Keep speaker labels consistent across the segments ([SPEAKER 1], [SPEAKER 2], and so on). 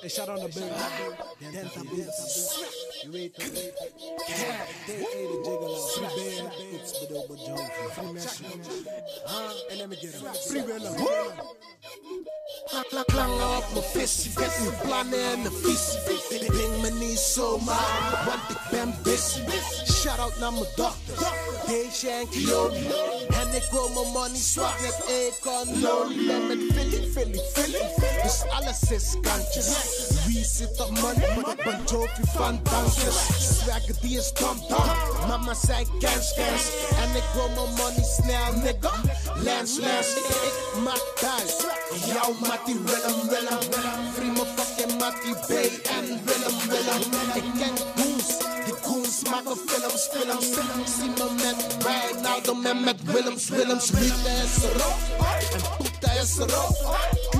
[SPEAKER 1] Hey, shout out naar Big Denta Beats. Je weet het. DE de Jiggler. Free Bear. Iets bedoel bij Joe. Free Messi. En let me get it. Free Bear.
[SPEAKER 2] Lange op mijn visie, met mijn plannen en de visie. Ik breng me niet zomaar, want ik ben busy. Shout-out naar mijn dochter, Deja en Kioni. En ik wil mijn money swap met Akon. Ben met Philly. Dus alles is kantjes. Wie zit op money? Bon Jovi van dansjes. Swagger die is dom. Mama zei cans. En ik wil mijn money snel, nigga. Lance. Ik maak thuis. Jouw Mattie Willem. Free me fucking Mattie B en Willem. Ik ken goons, die goons maken films. Zie me met Wijnaldum en met Willems. Rita is erop en Poeta is erop.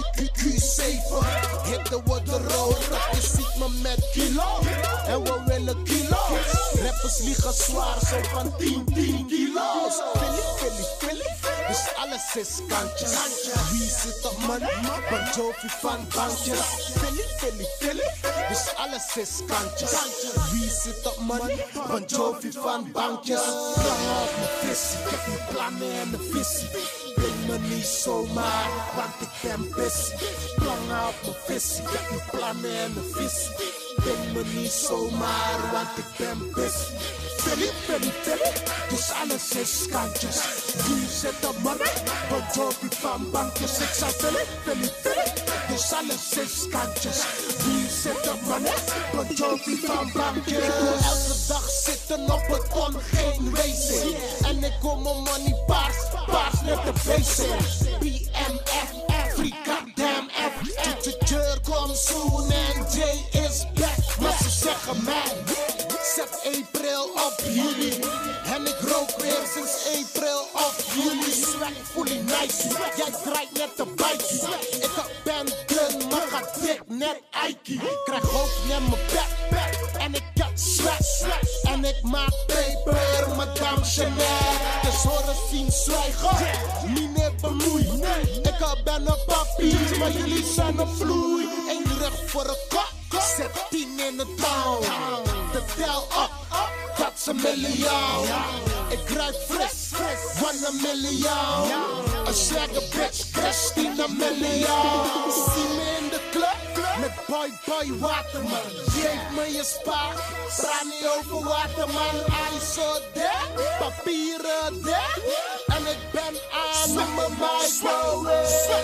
[SPEAKER 2] Q7, hitte worden rood. Je ziet me met kilo en we willen kilo's. Rappers liegen zwaar, zo van 10 kilo's. Philly. Dus alles is kantjes. Wie zit op money? Bon Jovi van bankjes. Philly. Dus alles is kantjes. Wie zit op money? Bon Jovi van bankjes. Lang op mijn visie, ik heb mijn plannen en de visie. Breng me niet zomaar, want ik ben busy. Lang op mijn visie, ik heb mijn plannen en de visie. Breng me niet zomaar, want ik ben busy. Philly. Dus alles is kantjes. Wie zit op money? Bon Jovi van bankjes. Ik zei Philly. Dus alles is kantjes. Wie zit op money? Bon Jovi van bankjes. Ik wil elke dag zitten op het ton, geen wc. En ik wil mijn money paars net de basic. BMF, free goddamn F. Jur komt soon en Jay is back. Maar ze zeggen mij, zet April op juli. En ik rook weer sinds April of juli. Swag fully nice, jij draait net een bikey. Ik ben dun, maar ga dik net Ike. Krijg hoofd net mijn bek en ik heb swag. En ik maak paper, madame Chanel. Dus horen zien zwijgen, niet meer bemoei. Ik ben een papier, maar jullie zijn een vloei. Eén rug voor een kop, zet 10 in de town. De tel op, dat is een miljoen. Ik ruik fris, 1 miljoen. Een swagger bitch, Christina miljoen. Zie me in de club, met boy Waterman. Geef me je spaar, praat niet over Waterman. ISO there, papieren there. En ik ben aan mijn microwave.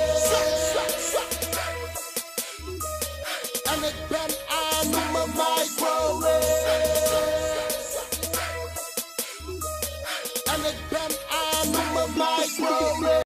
[SPEAKER 2] En ik ben aan mijn microwave. En ik ben aan mijn microwave.